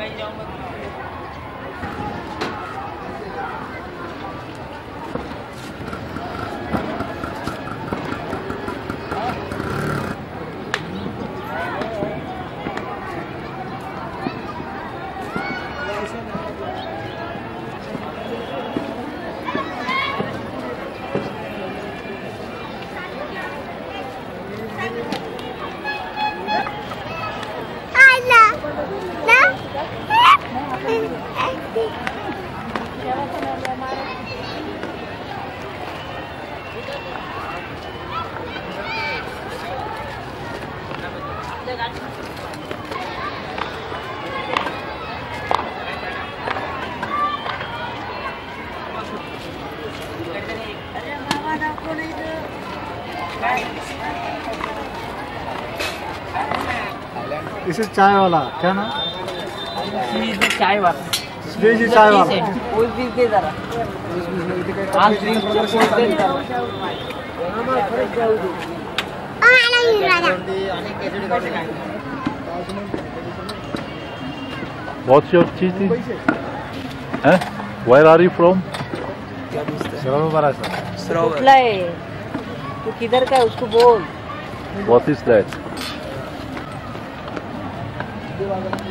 This is चाय वाला, क्या ना? चाय वाला। This चाय वाला। कोई भी दे जरा। आज ड्रिंक कोई दे जरा। What's your city? Where are you from? सरोवर। तू किधर का है उसको बोल। What is that?